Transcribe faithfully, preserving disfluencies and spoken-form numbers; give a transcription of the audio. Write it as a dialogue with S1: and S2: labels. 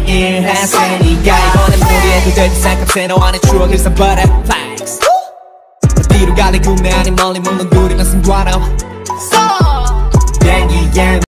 S1: 일했으니까 이번엔 무리해도 될지 생각해 너와의 추억을 산 butterflies 어디로 가든 국내 아닌 멀리 물론 둘이만 승관함 비행기에